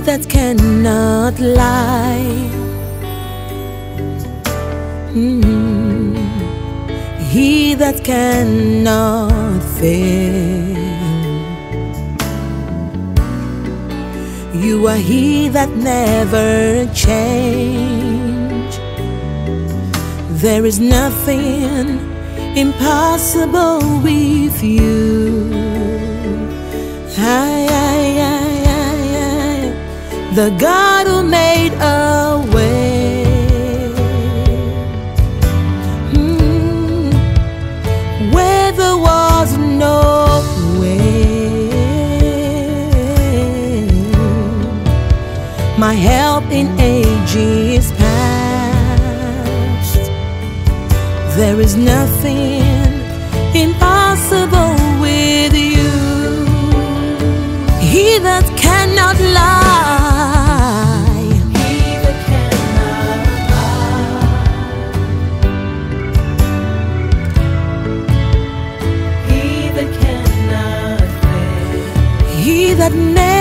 that cannot lie. He that cannot fail. You are He that never change. There is nothing impossible with you. The God who made a way where there was no way. My help in ages past. There is nothing impossible with you. He that cannot lie. He that cannot lie. He that cannot fail. He that never